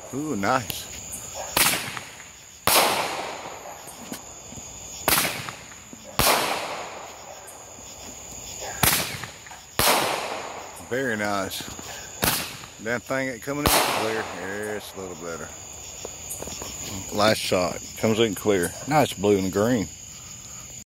Ooh, nice. Very nice. That thing ain't coming in clear. Yeah, it's a little better. Last shot. Comes in clear. Nice blue and green.